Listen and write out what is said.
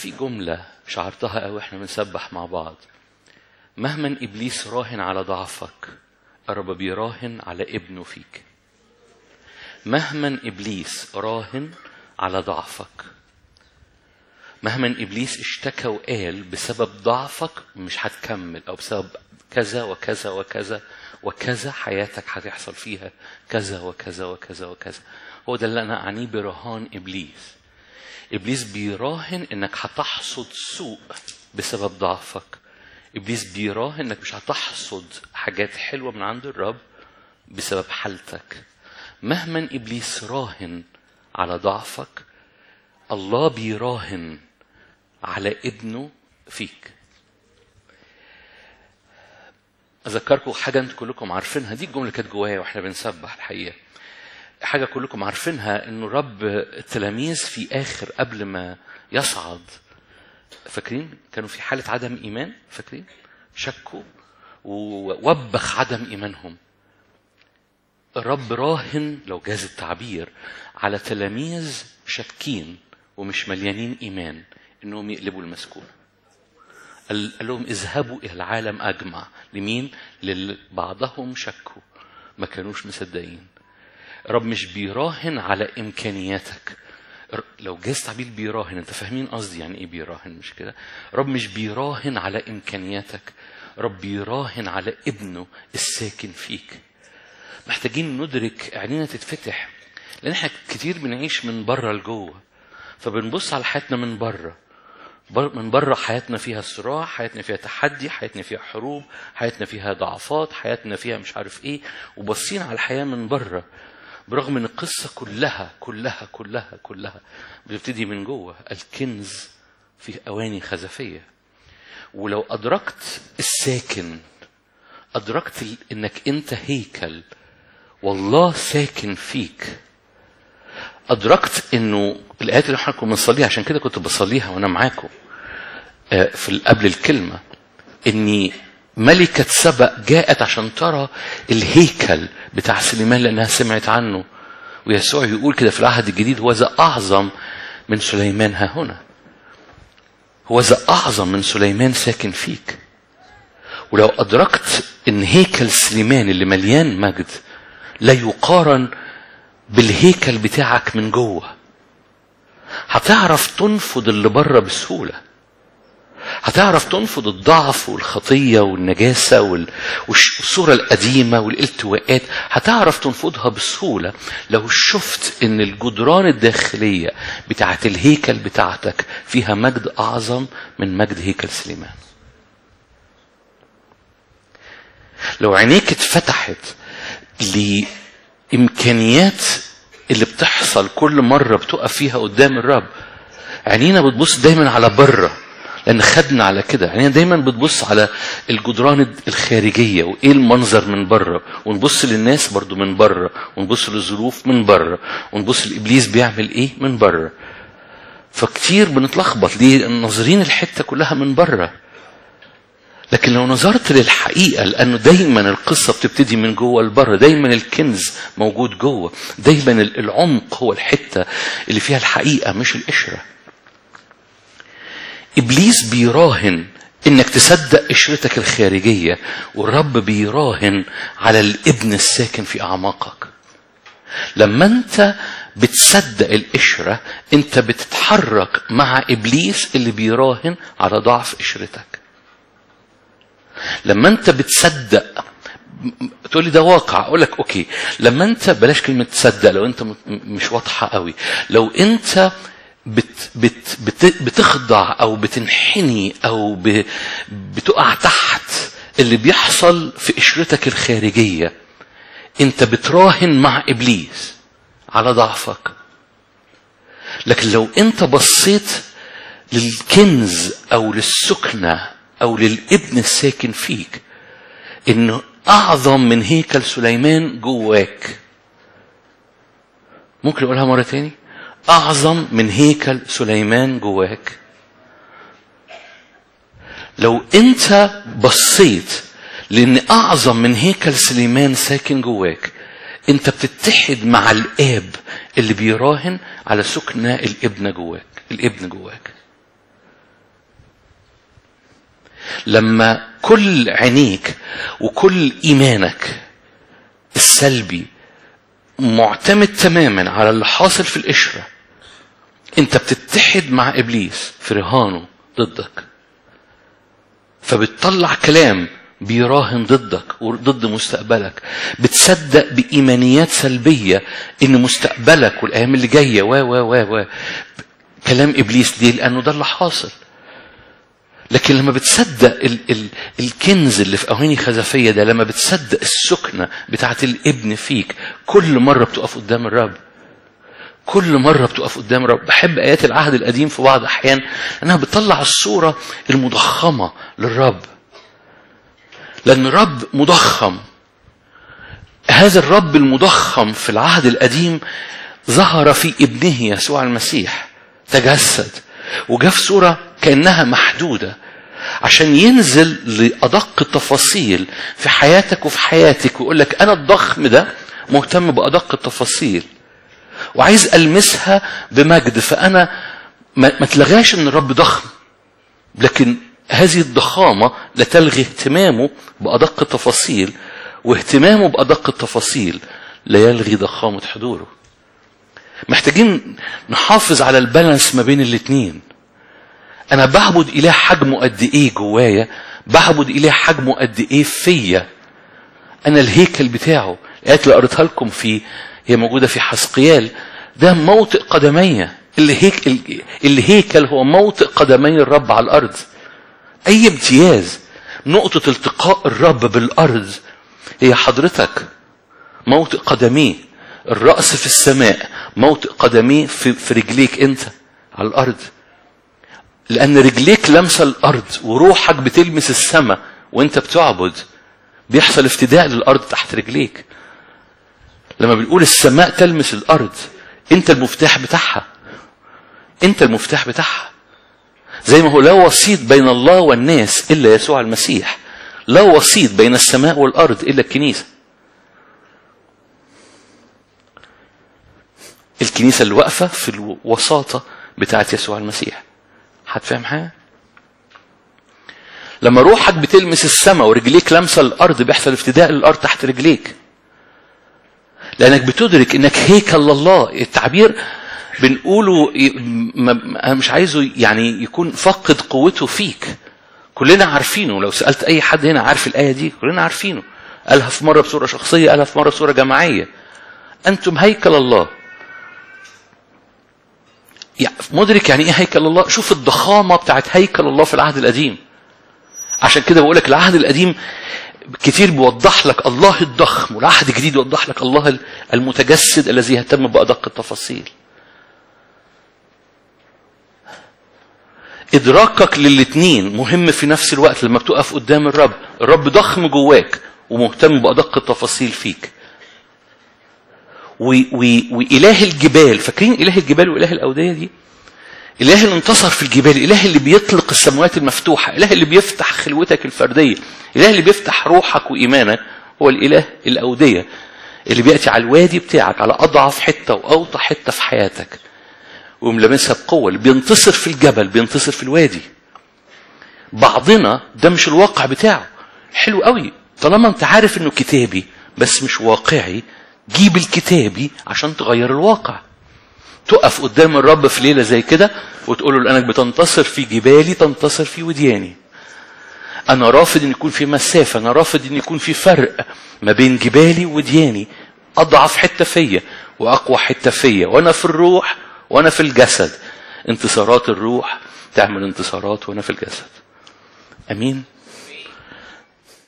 في جملة شعرتها قوي احنا بنسبح مع بعض. مهما إبليس راهن على ضعفك الرب بيراهن على ابنه فيك. مهما إبليس راهن على ضعفك، مهما إبليس اشتكى وقال بسبب ضعفك مش هتكمل، أو بسبب كذا وكذا وكذا وكذا حياتك هتحصل فيها كذا وكذا وكذا وكذا. هو ده اللي أنا أعنيه برهان إبليس. إبليس بيراهن إنك هتحصد سوء بسبب ضعفك. إبليس بيراهن إنك مش هتحصد حاجات حلوة من عند الرب بسبب حالتك. مهما إبليس راهن على ضعفك الله بيراهن على ابنه فيك. أذكركم حاجة أنتم كلكم عارفينها، دي الجملة كانت جوايا وإحنا بنسبح الحقيقة. حاجة كلكم عارفينها إنه رب التلاميذ في آخر قبل ما يصعد، فاكرين كانوا في حالة عدم إيمان، فاكرين شكوا ووبخ عدم إيمانهم. الرب راهن لو جاز التعبير على تلاميذ شاكين ومش مليانين إيمان إنهم يقلبوا المسكون. قال لهم اذهبوا إلى العالم أجمع. لمين؟ لبعضهم شكوا ما كانوش مصدقين. رب مش بيراهن على إمكانياتك. لو جاز تعبير بيراهن، انت فاهمين قصدي يعني ايه بيراهن مش كده؟ رب مش بيراهن على إمكانياتك، رب بيراهن على ابنه الساكن فيك. محتاجين ندرك، عينينا تتفتح، لأن احنا كتير بنعيش من بره لجوه، فبنبص على حياتنا من بره. من بره حياتنا فيها صراع، حياتنا فيها تحدي، حياتنا فيها حروب، حياتنا فيها ضعفات، حياتنا فيها مش عارف ايه، وبصين على الحياة من بره، برغم ان القصة كلها بتبتدي من جوه. الكنز في أواني خزفية. ولو أدركت الساكن، أدركت إنك أنت هيكل والله ساكن فيك، أدركت إنه الآيات اللي احنا كنا بنصليها، عشان كده كنت بصليها وأنا معاكم في قبل الكلمة، إني ملكة سبأ جاءت عشان ترى الهيكل بتاع سليمان لأنها سمعت عنه. ويسوع يقول كده في العهد الجديد: هو ذا أعظم من سليمان ها هنا. هو ذا أعظم من سليمان ساكن فيك. ولو أدركت إن هيكل سليمان اللي مليان مجد لا يقارن بالهيكل بتاعك من جوه، هتعرف تنفض اللي بره بسهولة. هتعرف تنفض الضعف والخطية والنجاسة والصورة القديمة والالتواءات، هتعرف تنفضها بسهولة لو شفت ان الجدران الداخلية بتاعت الهيكل بتاعتك فيها مجد أعظم من مجد هيكل سليمان. لو عينيك اتفتحت لإمكانيات اللي بتحصل كل مرة بتقف فيها قدام الرب، عينينا بتبص دايما على بره لأن خدنا على كده. يعني دايما بتبص على الجدران الخارجية وإيه المنظر من بره، ونبص للناس برضو من بره، ونبص للظروف من بره، ونبص لإبليس بيعمل إيه من بره. فكتير بنتلخبط ليه؟ ناظرين الحتة كلها من بره. لكن لو نظرت للحقيقة، لأنه دايما القصة بتبتدي من جوه لبره، دايما الكنز موجود جوه، دايما العمق هو الحتة اللي فيها الحقيقة مش القشرة. إبليس بيراهن إنك تصدق قشرتك الخارجية، والرب بيراهن على الابن الساكن في أعماقك. لما أنت بتصدق القشرة أنت بتتحرك مع إبليس اللي بيراهن على ضعف قشرتك. لما أنت بتصدق، تقول لي ده واقع، أقول لك أوكي. لما أنت بلاش كلمة تصدق لو أنت مش واضحة قوي، لو أنت بتخضع أو بتنحني أو بتقع تحت اللي بيحصل في قشرتك الخارجية، أنت بتراهن مع إبليس على ضعفك. لكن لو أنت بصيت للكنز أو للسكنة أو للابن الساكن فيك، إنه أعظم من هيكل سليمان جواك. ممكن أقولها مرة تاني؟ أعظم من هيكل سليمان جواك. لو أنت بصيت لأن أعظم من هيكل سليمان ساكن جواك، أنت بتتحد مع الآب اللي بيراهن على سكنة الابن جواك. لما كل عينيك وكل إيمانك السلبي معتمد تماما على اللي حاصل في القشرة، انت بتتحد مع إبليس في رهانه ضدك، فبتطلع كلام بيراهن ضدك وضد مستقبلك. بتصدق بإيمانيات سلبية إن مستقبلك والأيام اللي جاية و كلام إبليس دي، لأنه ده اللي حاصل. لكن لما بتصدق الكنز اللي في أواني خزفية ده، لما بتصدق السكنة بتاعت الابن فيك، كل مرة بتقف قدام الرب، كل مرة بتقف قدام الرب. بحب آيات العهد القديم في بعض أحيان أنها بتطلع الصورة المضخمة للرب، لأن الرب مضخم. هذا الرب المضخم في العهد القديم ظهر في ابنه يسوع المسيح، تجسد وجاء في صورة كأنها محدودة عشان ينزل لأدق التفاصيل في حياتك وفي حياتك، ويقول لك أنا الضخم ده مهتم بأدق التفاصيل وعايز ألمسها بمجد. فأنا ما تلغاش أن الرب ضخم، لكن هذه الضخامة لا تلغي اهتمامه بأدق التفاصيل، واهتمامه بأدق التفاصيل لا يلغي ضخامة حضوره. محتاجين نحافظ على البالانس ما بين الاثنين. أنا بعبد إله حجمه قد إيه جوايا، بعبد إله حجمه قد إيه فيا. أنا الهيكل بتاعه. الآيات اللي قريتها لكم هي موجودة في حسقيال، ده موطئ قدمي. الهيكل هو موطئ قدمي الرب على الأرض. أي امتياز. نقطة التقاء الرب بالأرض هي حضرتك، موطئ قدميه. الرأس في السماء، موطئ قدميه في رجليك أنت على الأرض، لأن رجليك لمسة الأرض وروحك بتلمس السماء. وانت بتعبد بيحصل افتداء للأرض تحت رجليك. لما بنقول السماء تلمس الأرض، انت المفتاح بتاعها، انت المفتاح بتاعها. زي ما هو لا وسيط بين الله والناس إلا يسوع المسيح، لا وسيط بين السماء والأرض إلا الكنيسة. الكنيسة اللي واقفة في الوساطة بتاعت يسوع المسيح. هتفهم حاجة؟ لما روحك بتلمس السماء ورجليك لمسة الأرض، بيحصل افتداء للأرض تحت رجليك، لأنك بتدرك إنك هيكل الله. التعبير بنقوله أنا مش عايزه يعني يكون فقد قوته فيك. كلنا عارفينه، لو سألت أي حد هنا عارف الآية دي، كلنا عارفينه. قالها في مرة بصورة شخصية، قالها في مرة بصورة جماعية. أنتم هيكل الله. يعني مدرك يعني إيه هيكل الله؟ شوف الضخامة بتاعت هيكل الله في العهد القديم. عشان كده بقولك العهد القديم كتير بيوضح لك الله الضخم، والعهد الجديد يوضح لك الله المتجسد الذي يهتم بأدق التفاصيل. إدراكك للاتنين مهم في نفس الوقت. لما بتقف قدام الرب، الرب ضخم جواك ومهتم بأدق التفاصيل فيك. وإله الجبال، فاكرين إله الجبال وإله الأودية دي؟ إله اللي انتصر في الجبال، إله اللي بيطلق السماوات المفتوحة، إله اللي بيفتح خلوتك الفردية، إله اللي بيفتح روحك وإيمانك. هو الإله الأودية اللي بيأتي على الوادي بتاعك، على أضعف حتة وأوطى حتة في حياتك، وملمسها بقوة. اللي بينتصر في الجبل بينتصر في الوادي. بعضنا ده مش الواقع بتاعه. حلو قوي طالما انت عارف انه كتابي بس مش واقعي، جيب الكتابي عشان تغير الواقع. تقف قدام الرب في ليلة زي كده وتقول له لأنك بتنتصر في جبالي تنتصر في ودياني. أنا رافض أن يكون في مسافة، أنا رافض أن يكون في فرق ما بين جبالي ودياني. أضعف حتة فيا وأقوى حتة فيا، وأنا في الروح وأنا في الجسد. انتصارات الروح تعمل انتصارات وأنا في الجسد. أمين.